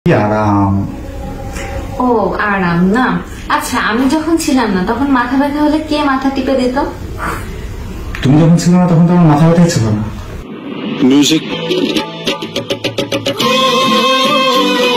কি আরাম। ও আরাম না। আচ্ছা আমি যখন ছিলাম না তখন মাথা ব্যথা হলে কে মাথা টিপে দিত? তুমি যখন ছিল না তখন তোমার মাথা ব্যথাই ছিল না। Music.